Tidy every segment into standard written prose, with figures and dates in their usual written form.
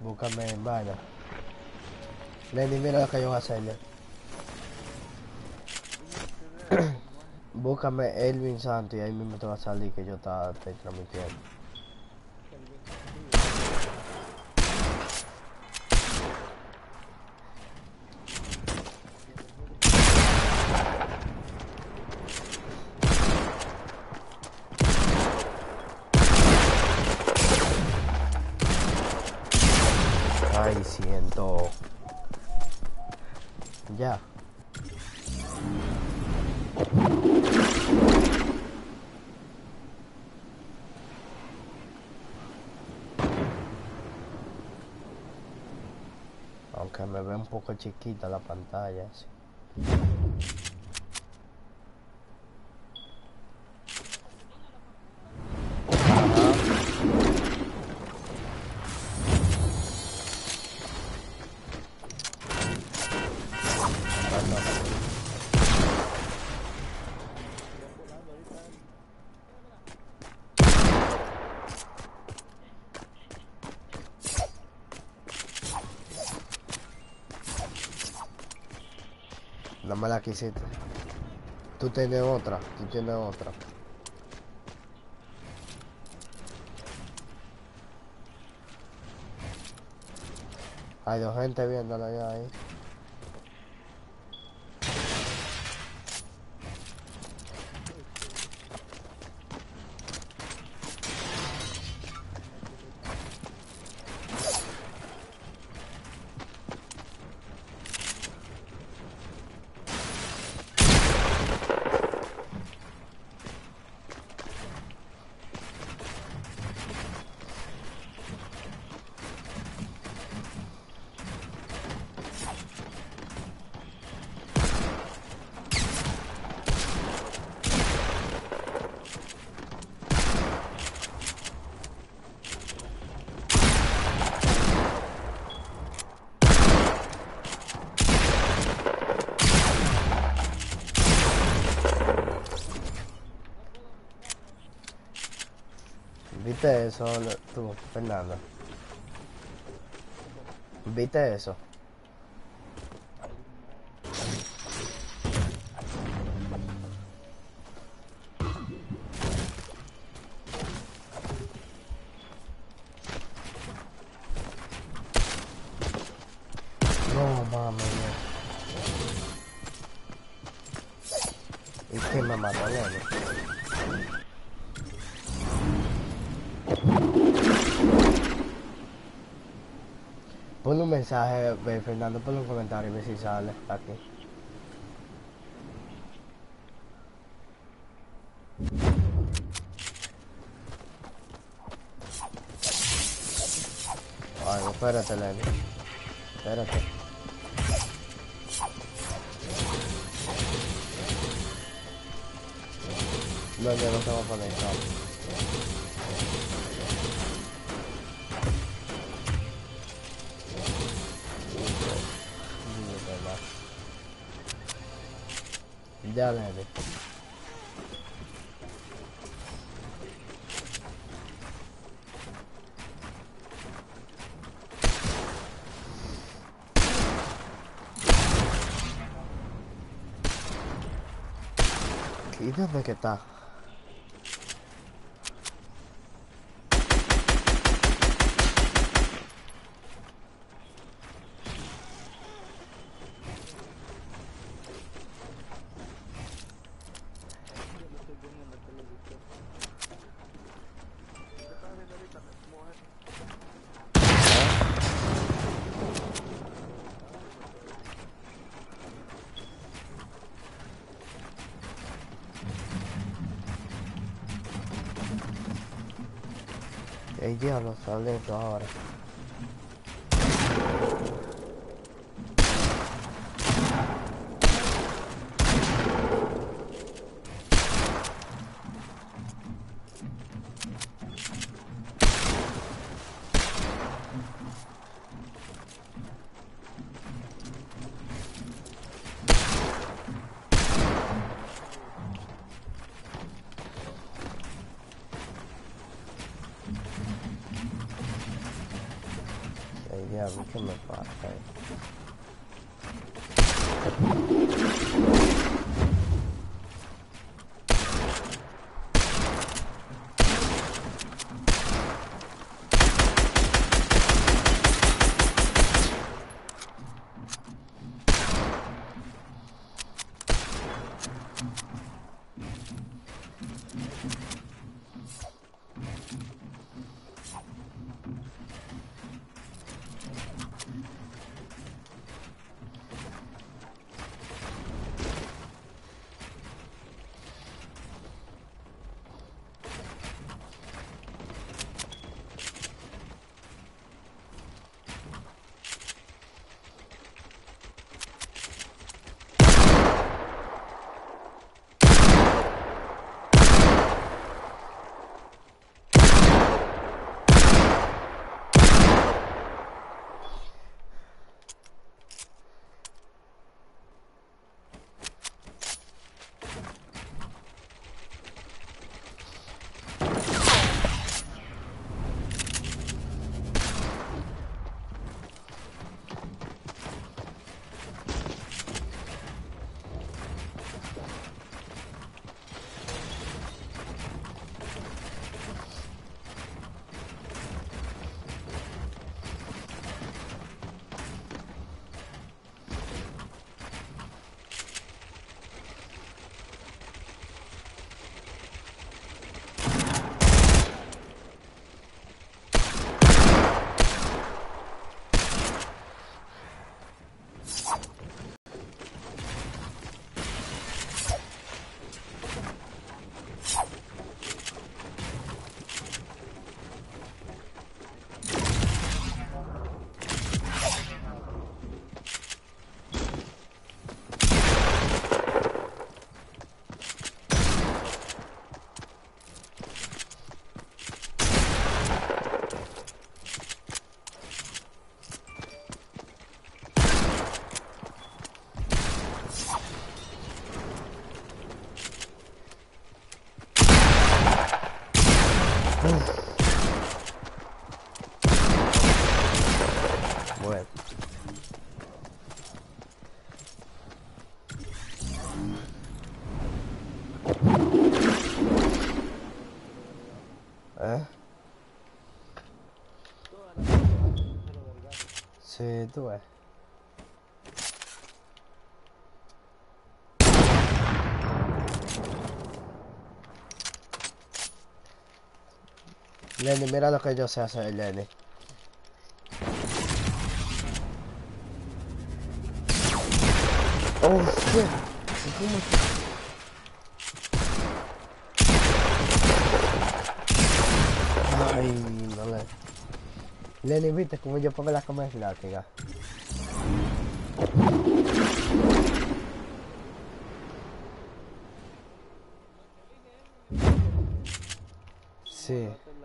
Búscame en vaina. Lenny, mira lo que yo voy a hacerle. Búscame Elvin Santos y ahí mismo te va a salir que yo te transmitiendo. Ay, siento. Ya. Aunque me ve un poco chiquita la pantalla. Sí. No me la quisiste. Tú tienes otra. Hay dos gente viéndola ya ahí. ¿Viste eso tú, Fernando? ¿Viste eso? No, mami. ¿Y quién me mató, Lenny? Ponle un mensaje, Fernando, ponle un comentario y ve si sale aquí. Ay, espérate, Lenny. Espérate. No, yo no tengo conectado. Ya, Lenny. ¿Y dónde que está? El diablo sale esto ahora. Ay, diablo, ¿qué me pasa ahí? Bueno. ¿Eh? Sí, tú ves. Lenny, mira lo que yo sé hacer, Lenny. Oh, shit. Ay, no le... Lenny, ¿viste cómo yo pongo la cámara estática? Sí.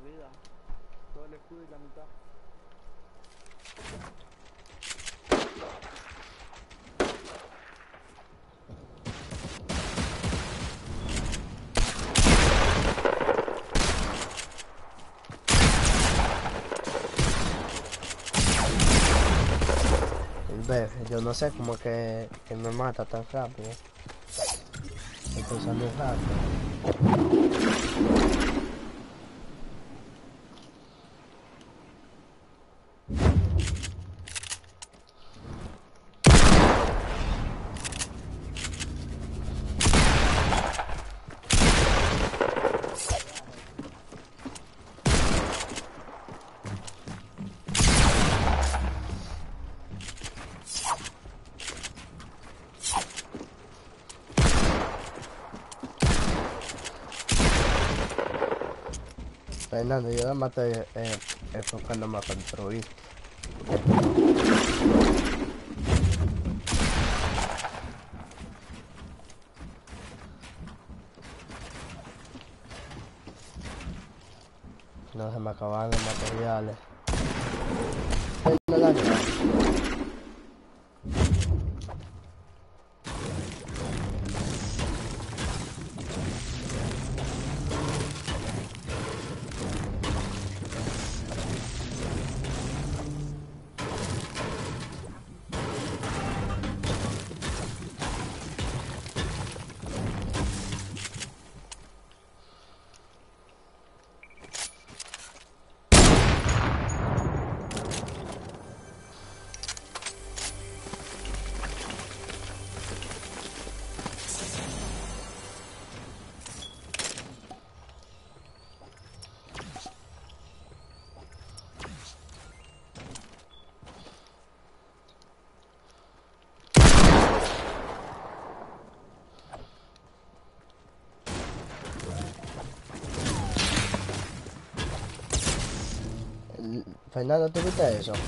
Ve, yo no sé cómo que me mata tan rápido. Estoy usando el rápido. Fernando, yo además estoy enfocándome a construir. No se me acaban los materiales. No la llave. Fernando, ¿tú viste eso?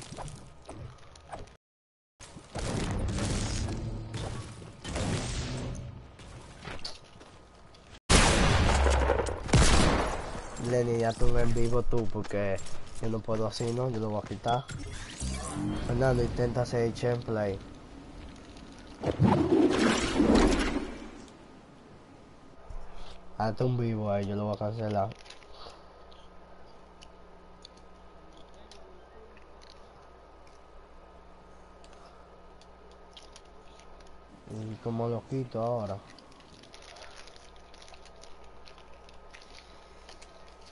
Lenny, ya tuve en vivo tú porque yo no puedo así, ¿no? Yo lo voy a quitar. Fernando, intenta hacer play. Hazte un vivo ahí, yo lo voy a cancelar. ¿Y cómo lo quito ahora?